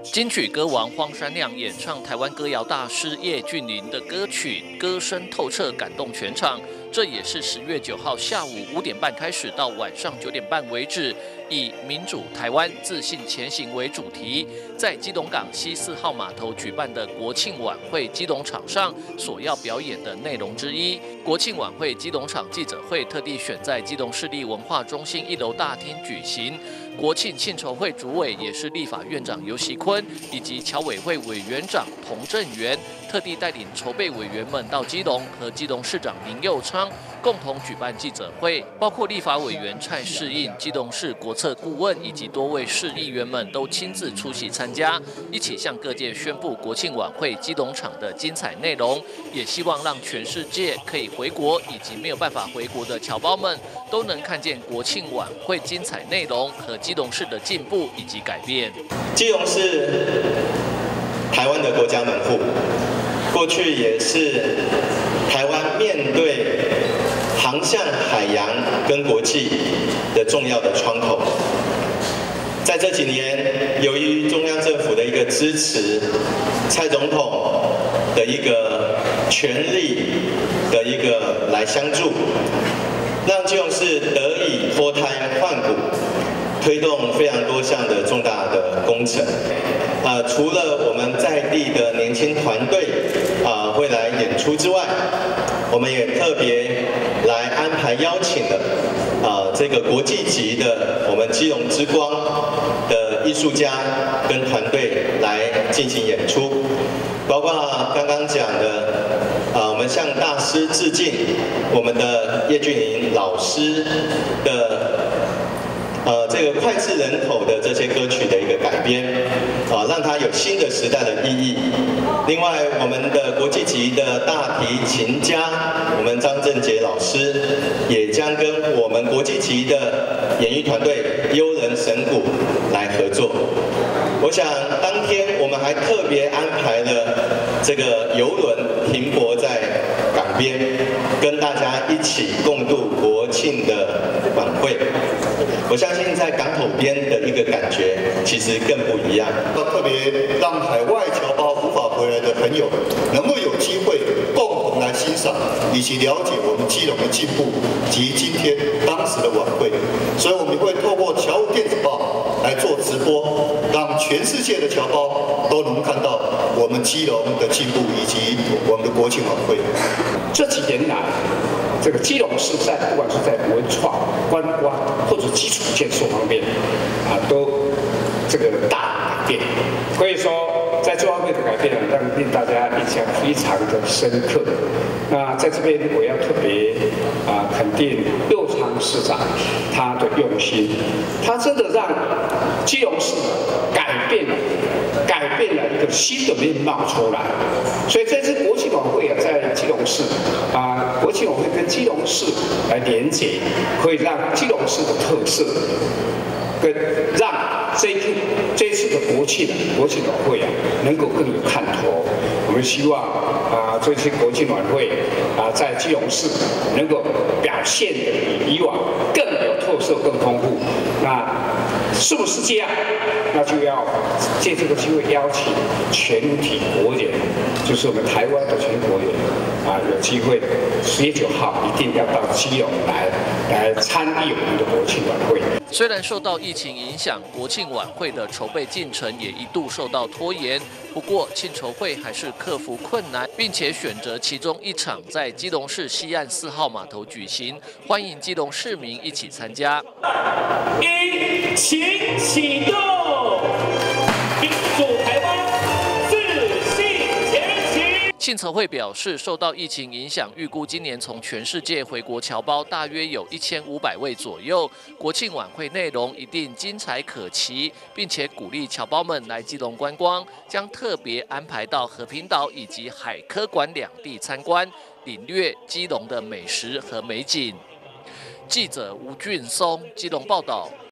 金曲歌王荒山亮演唱台湾歌谣大师叶俊麟的歌曲，歌声透彻，感动全场。这也是10月9号下午5点半开始到晚上9点半为止，以“民主台湾，自信前行”为主题，在基隆港西4号码头举办的国庆晚会基隆场上所要表演的内容之一。国庆晚会基隆场记者会特地选在基隆市立文化中心1楼大厅举行。国庆庆筹会主委也是立法院长游锡堃以及侨委会委员长童振源，特地带领筹备委员们到基隆和基隆市长林右昌共同举办记者会，包括立法委员蔡适应、基隆市国策顾问以及多位市议员们都亲自出席参加，一起向各界宣布国庆晚会基隆场的精彩内容，也希望让全世界可以回国以及没有办法回国的侨胞们都能看见国庆晚会精彩内容和基隆市的进步以及改变。 基隆是台湾的国家门户，过去也是台湾面对航向海洋跟国际的重要的窗口。在这几年，由于中央政府的一个支持，蔡总统的一个全力的一个来相助，让基隆市得以脱胎换骨，推动非常多项的重大的工程。除了我们在地的年轻团队会来演出之外，我们也特别来安排邀请了这个国际级的我们基隆之光的艺术家跟团队来进行演出，包括刚刚讲的我们向大师致敬，我们的叶俊麟老师的这个脍炙人口的这些歌曲的一个改编，让它有新的时代的意义。另外，我们的国际级的大提琴家，我们张正杰老师，也将跟我们国际级的演艺团队悠人神鼓来合作。我想当天我们还特别安排了这个邮轮停泊在港边，跟大家一起共度国庆的晚会。我相信在港口边的一个感觉，其实更不一样。 要特别让海外侨胞无法回来的朋友，能够有机会共同来欣赏以及了解我们基隆的进步及今天当时的晚会。所以我们会透过侨务电子报来做直播，让全世界的侨胞都能看到我们基隆的进步以及我们的国庆晚会。 这几年来，这个基隆市不管是在文创、观光或者基础建设方面，都这个大改变。可以说，在这方面的改变令大家印象非常的深刻。那在这边我要特别肯定右昌市长他的用心，他真的让基隆市改变了一个新的面貌出来。所以这次国庆晚会在基隆市国庆晚会跟基隆市来连结，可以让基隆市的特色跟让这次的国庆晚会能够更有看头。我们希望这次国庆晚会在基隆市能够表现的比以往更有特色、更丰富。那是不是这样？那就要借这个机会邀请全体国人，就是我们台湾的全国人有机会10月9号一定要到基隆来参与我们的国庆晚会。 虽然受到疫情影响，国庆晚会的筹备进程也一度受到拖延，不过庆筹会还是克服困难，并且选择其中一场在基隆市西岸4号码头举行，欢迎基隆市民一起参加。 一起启动，民主台湾，自信前行。 庆筹会表示，受到疫情影响，预估今年从全世界回国侨胞大约有1500位左右。国庆晚会内容一定精彩可期，并且鼓励侨胞们来基隆观光，将特别安排到和平岛以及海科馆2地参观，领略基隆的美食和美景。记者吴俊松基隆报道。